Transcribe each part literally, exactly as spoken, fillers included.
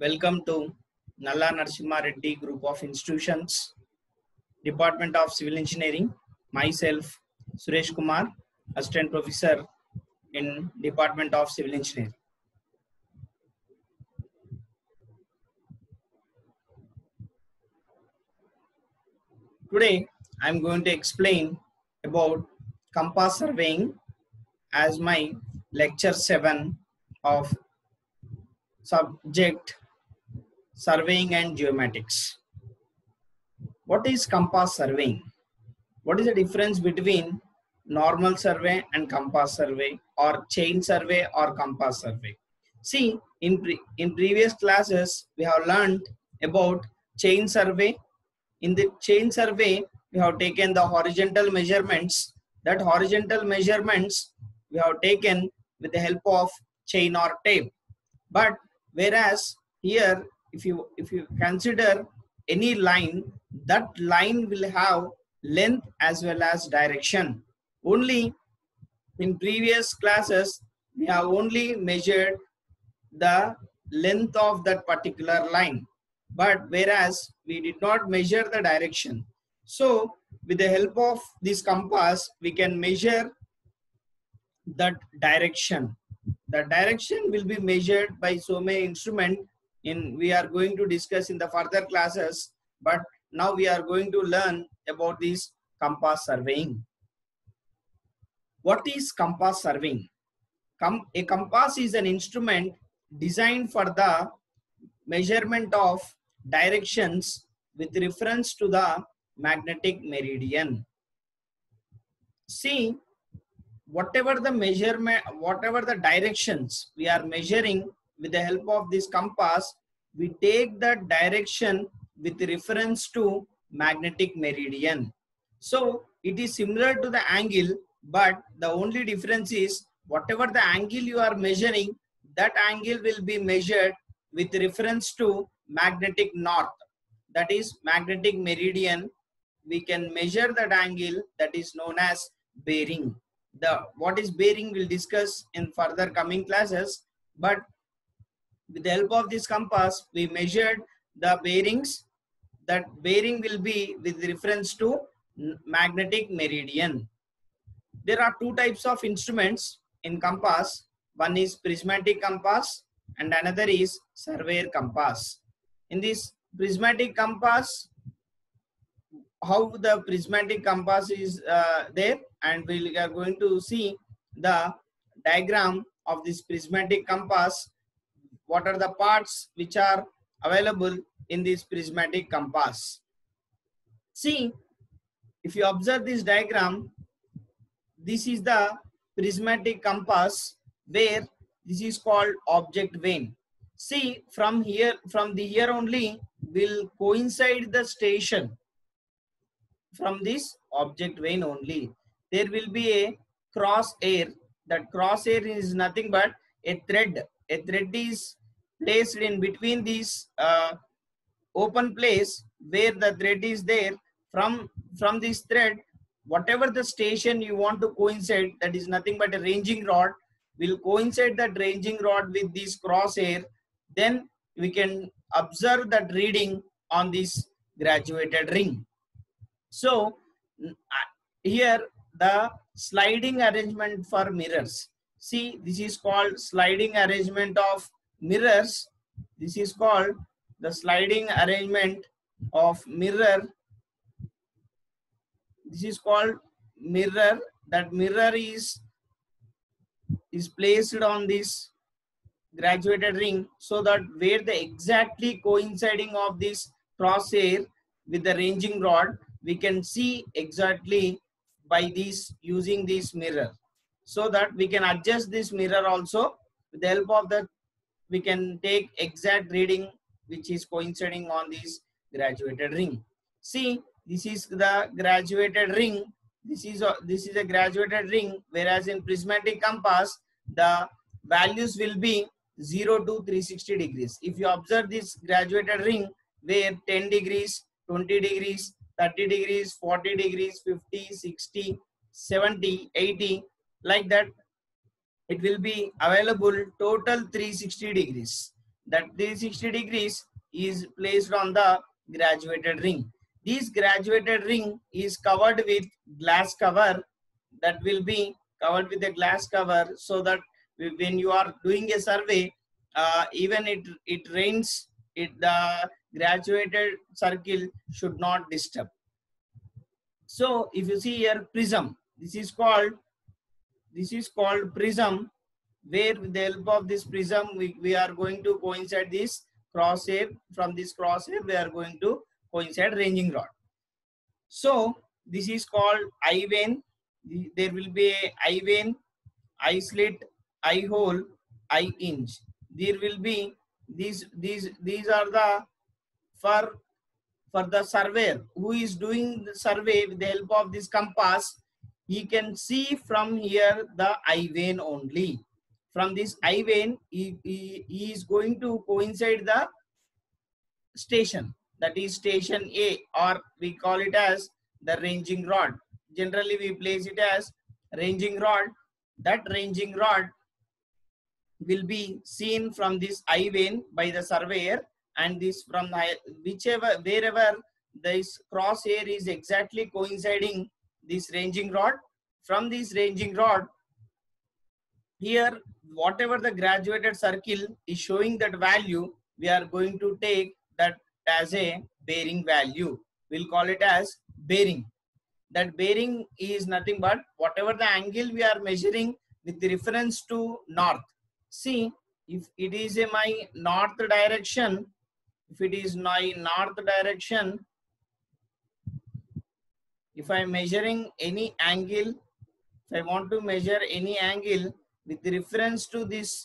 Welcome to Nalla Narasimha Reddy Group of Institutions, Department of Civil Engineering. Myself, Suresh Kumar, Assistant Professor in Department of Civil Engineering. Today, I am going to explain about compass surveying as my lecture seven of subject surveying and geomatics. What is compass surveying? What is the difference between normal survey and compass survey, or chain survey or compass survey? See, in, pre in previous classes, we have learned about chain survey. In the chain survey, we have taken the horizontal measurements. That horizontal measurements we have taken with the help of chain or tape. But whereas here, if you if you consider any line, that line will have length as well as direction. Only in previous classes, we have only measured the length of that particular line, but whereas we did not measure the direction. So with the help of this compass, we can measure that direction. The direction will be measured by so many instruments in we are going to discuss in the further classes, but now we are going to learn about this compass surveying. What is compass surveying? Com a compass is an instrument designed for the measurement of directions with reference to the magnetic meridian. See, whatever the measurement, whatever the directions we are measuring with the help of this compass, we take the direction with reference to magnetic meridian. So it is similar to the angle, but the only difference is whatever the angle you are measuring, that angle will be measured with reference to magnetic north. That is magnetic meridian. We can measure that angle, that is known as bearing. The what is bearing we'll discuss in further coming classes, but with the help of this compass we measured the bearings. That bearing will be with reference to magnetic meridian. There are two types of instruments in compass. One is prismatic compass and another is surveyor compass. In this prismatic compass, how the prismatic compass is uh, there, and we are going to see the diagram of this prismatic compass. What are the parts which are available in this prismatic compass? See, if you observe this diagram, this is the prismatic compass where this is called object vane. See, from here, from the here only will coincide the station. From this object vane only, there will be a crosshair. That crosshair is nothing but a thread. A thread is placed in between these uh, open place where the thread is there. From from this thread, whatever the station you want to coincide, that is nothing but a ranging rod, will coincide that ranging rod with this crosshair. Then we can observe that reading on this graduated ring. So here the sliding arrangement for mirrors. See, this is called sliding arrangement of mirrors. This is called the sliding arrangement of mirror. This is called mirror. That mirror is is placed on this graduated ring, so that where the exactly coinciding of this crosshair with the ranging rod, we can see exactly by this using this mirror, so that we can adjust this mirror also. With the help of that, we can take exact reading which is coinciding on this graduated ring. See, this is the graduated ring. This is a, this is a graduated ring, whereas in prismatic compass the values will be zero to three hundred sixty degrees. If you observe this graduated ring where ten degrees, twenty degrees, thirty degrees, forty degrees, fifty, sixty, seventy, eighty, like that, it will be available total three hundred sixty degrees. that three hundred sixty degrees is placed on the graduated ring. This graduated ring is covered with glass cover, that will be covered with a glass cover, so that when you are doing a survey, uh, even it it rains, it the graduated circle should not disturb. So if you see here, prism, this is called this is called prism, where with the help of this prism we, we are going to coincide this crosshair. From this crosshair we are going to coincide ranging rod. So this is called eye vein. There will be a eye vein, eye slit, eye hole, eye hinge. There will be these these these are the for for the surveyor who is doing the survey. With the help of this compass, he can see from here the eye vein only. From this eye vein, he, he, he is going to coincide the station, that is station A, or we call it as the ranging rod. Generally we place it as ranging rod. That ranging rod will be seen from this eye vein by the surveyor, and this from the, whichever wherever this crosshair is exactly coinciding this ranging rod. From this ranging rod, here whatever the graduated circle is showing that value, we are going to take that as a bearing value. We'll call it as bearing. That bearing is nothing but whatever the angle we are measuring with the reference to north. See, if it is a my north direction, if it is my north direction, if I am measuring any angle, if I want to measure any angle with the reference to this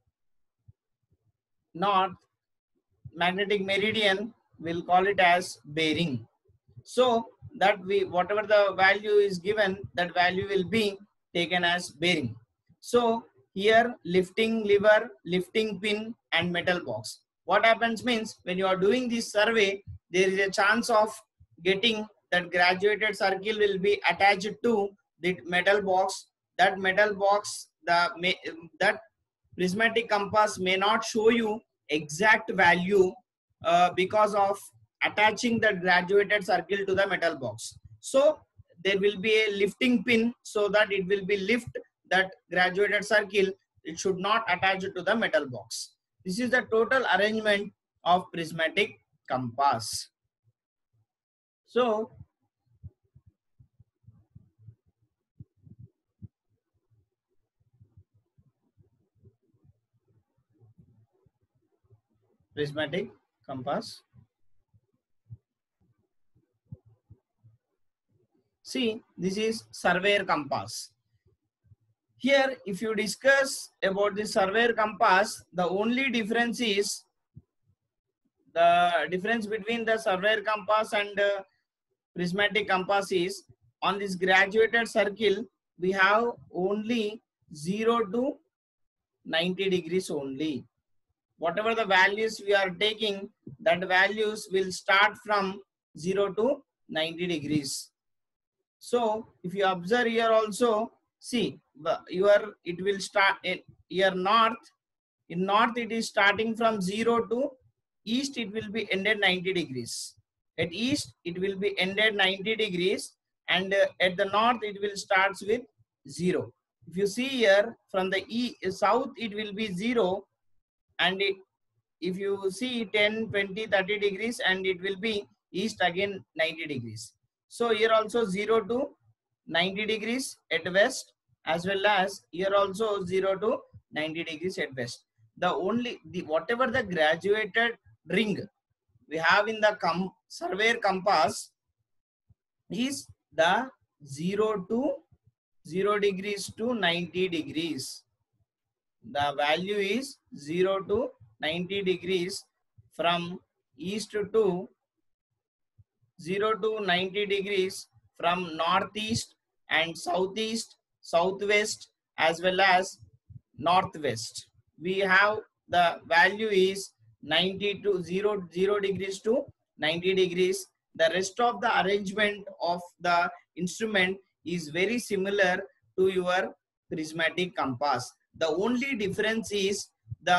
north magnetic meridian, we'll call it as bearing. So that we whatever the value is given, that value will be taken as bearing. So here lifting lever, lifting pin and metal box. What happens means, when you are doing this survey, there is a chance of getting that graduated circle will be attached to the metal box. That metal box, the that prismatic compass may not show you exact value uh, because of attaching the graduated circle to the metal box. So there will be a lifting pin, so that it will be lift that graduated circle. It should not attach it to the metal box. This is the total arrangement of prismatic compass. So prismatic compass. See, this is surveyor compass. Here, if you discuss about the surveyor compass, the only difference is the difference between the surveyor compass and uh, prismatic compass is, on this graduated circle, we have only zero to ninety degrees only. Whatever the values we are taking, that values will start from zero to ninety degrees. So if you observe here also, see, your it will start in here north. In north it is starting from zero to east, it will be ended ninety degrees. At east it will be ended ninety degrees, and uh, at the north it will starts with zero. If you see here, from the e south it will be zero, and it, if you see ten, twenty, thirty degrees, and it will be east again ninety degrees. So here also zero to ninety degrees at west, as well as here also zero to ninety degrees at west. The only the whatever the graduated ring we have in the com surveyor compass is the zero to zero degrees to ninety degrees. The value is zero to ninety degrees, from east to zero to ninety degrees, from northeast and southeast, southwest, as well as northwest. We have the value is ninety to zero, zero degrees to ninety degrees. The rest of the arrangement of the instrument is very similar to your prismatic compass. The only difference is the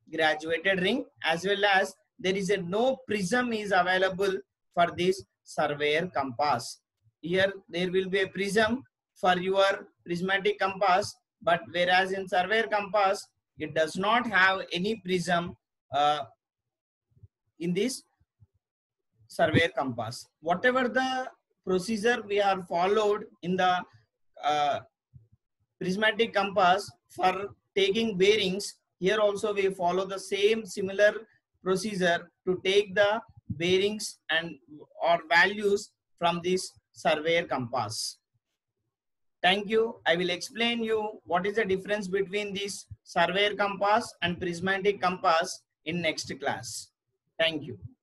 graduated ring, as well as there is a no prism is available for this surveyor compass. Here there will be a prism for your prismatic compass, but whereas in surveyor compass it does not have any prism uh, in this surveyor compass. Whatever the procedure we are followed in the uh, prismatic compass for taking bearings, here also we follow the same similar procedure to take the bearings and or values from this surveyor compass. Thank you. I will explain you what is the difference between this surveyor compass and prismatic compass in next class. Thank you.